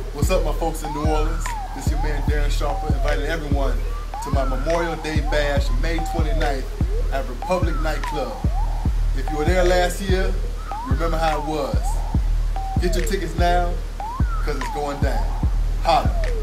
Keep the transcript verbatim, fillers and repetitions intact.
What's up, my folks in New Orleans? This is your man Darren Sharper, inviting everyone to my Memorial Day Bash, May twenty-ninth at Republic Nightclub. If you were there last year, you remember how it was. Get your tickets now, because it's going down. Holla.